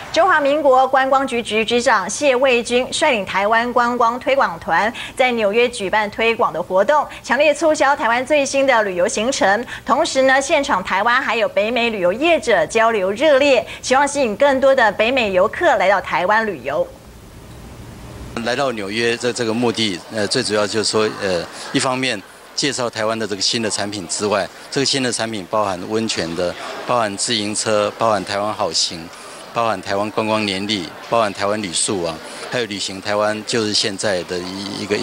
中华民国观光局局长谢卫军率领台湾观光推广团在纽约举办推广的活动，强烈促销台湾最新的旅游行程。同时呢，现场台湾还有北美旅游业者交流热烈，希望吸引更多的北美游客来到台湾旅游。 来到纽约这个目的，最主要就是说，一方面介绍台湾的这个新的产品之外，这个新的产品包含温泉的，包含自行车，包含台湾好行。包含台湾观光年历，包含台湾旅宿网，还有旅行台湾就是现在的一个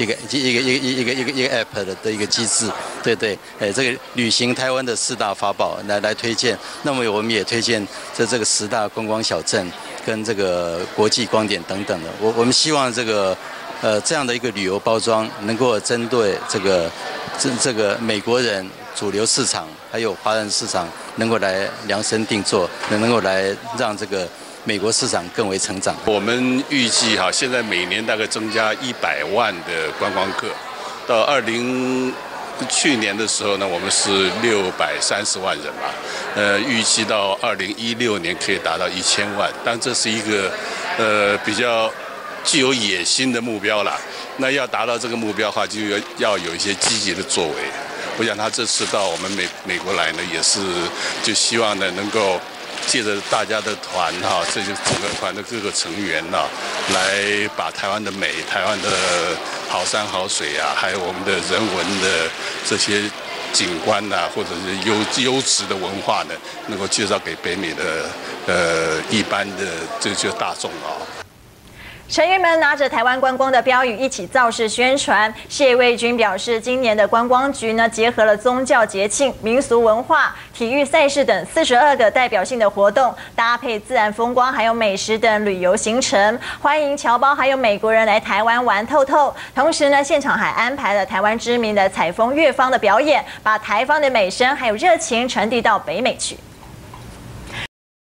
app 的一个机制，对，这个旅行台湾的4大法宝来推荐。那么我们也推荐这个10大观光小镇跟这个国际光点等等的。我们希望这个这样的一个旅游包装能够针对这个美国人主流市场还有华人市场能够来量身定做，能够来让这个美国市场更为成长。 我们预计现在每年大概增加100万的观光客，到去年的时候呢，我们是630万人嘛，预计到2016年可以达到1000万，但这是一个比较具有野心的目标啦。那要达到这个目标的话，就要有一些积极的作为。我想他这次到我们美国来呢，也是就希望呢能够借着大家的团这些整个团的各个成员来把台湾的美、台湾的好山好水还有我们的人文的这些景观或者是优质的文化呢，能够介绍给北美的一般的这就大众成员们拿着台湾观光的标语一起造势宣传。谢卫军表示，今年的观光局呢，结合了宗教节庆、民俗文化、体育赛事等42个代表性的活动，搭配自然风光还有美食等旅游行程，欢迎侨胞还有美国人来台湾玩透透。同时呢，现场还安排了台湾知名的采风乐坊的表演，把台方的美声还有热情传递到北美去。